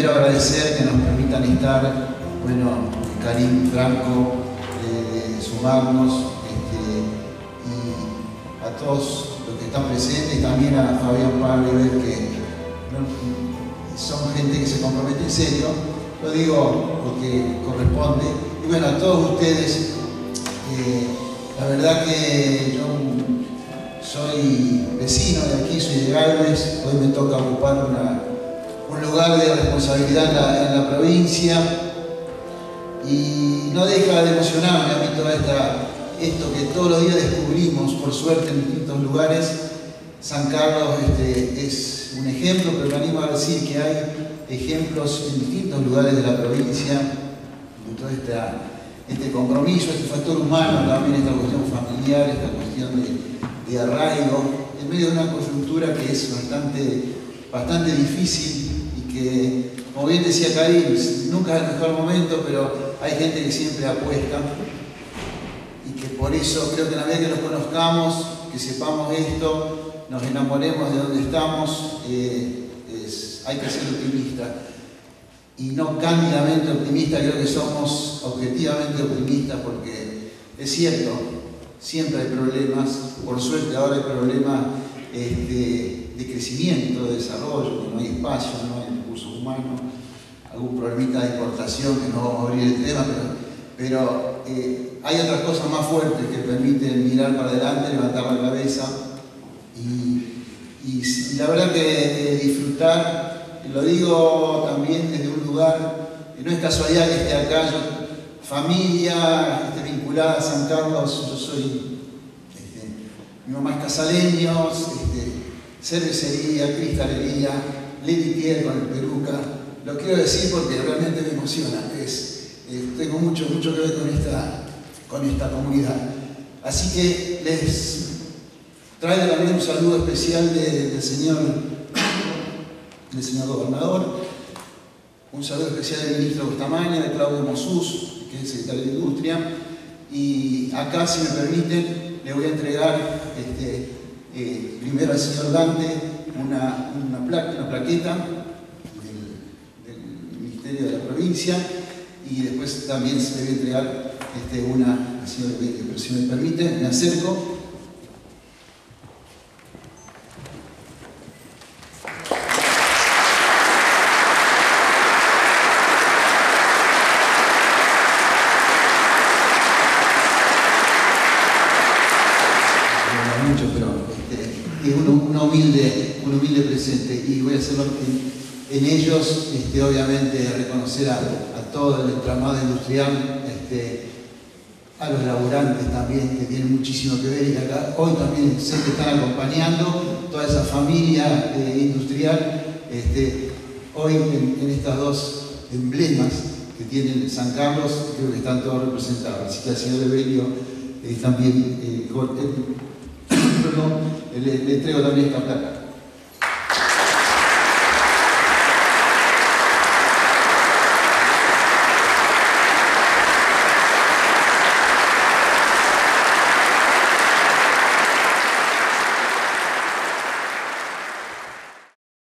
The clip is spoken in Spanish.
primero agradecer que nos permitan estar, bueno, Karim, Franco, sumarnos, y a todos los que están presentes, y también a Fabián Pablever, que son gente que se compromete en serio, lo digo porque corresponde, y bueno, a todos ustedes, la verdad que yo soy vecino de aquí, soy de Galvez, hoy me toca ocupar un lugar de responsabilidad en la provincia, y no deja de emocionarme a mí toda esto que todos los días descubrimos, por suerte, en distintos lugares. San Carlos es un ejemplo, pero me animo a decir que hay ejemplos en distintos lugares de la provincia, de todo este compromiso, este factor humano, también esta cuestión familiar, esta cuestión de arraigo, en medio de una coyuntura que es bastante difícil y que, como bien decía Karim, nunca es el mejor momento, pero hay gente que siempre apuesta y que por eso creo que en la medida que nos conozcamos, que sepamos esto, nos enamoremos de donde estamos, hay que ser optimistas. Y no cándidamente optimistas, creo que somos objetivamente optimistas porque es cierto, siempre hay problemas, por suerte ahora hay problemas de crecimiento, de desarrollo, que no hay espacio, no hay recursos humanos, algún problemita de importación que no vamos a abrir el tema, pero hay otras cosas más fuertes que permiten mirar para adelante, levantar la cabeza y la verdad que disfrutar, lo digo también desde un lugar, no es casualidad que esté acá, familia vinculada a San Carlos, yo soy, mi mamá es casaleño, cervecería, cristalería, Levitier con el Peruca, lo quiero decir porque realmente me emociona, tengo mucho que ver con esta comunidad. Así que les traigo también un saludo especial del señor gobernador, un saludo especial del ministro Bustamante, de Claudio Mosús, que es el secretario de Industria, y acá, si me permiten, le voy a entregar primero al señor Dante una plaqueta del Ministerio de la Provincia, y después también se le voy a entregar una al señor Bello, pero si me permiten, me acerco. Mucho, pero un humilde presente, y voy a hacerlo en ellos, obviamente reconocer a todo el entramado industrial, a los laburantes también, que tienen muchísimo que ver, y acá hoy también sé que están acompañando toda esa familia industrial, hoy en estas dos emblemas que tiene San Carlos, creo que están todos representados. Así que al señor Evelio también le entrego también esta placa.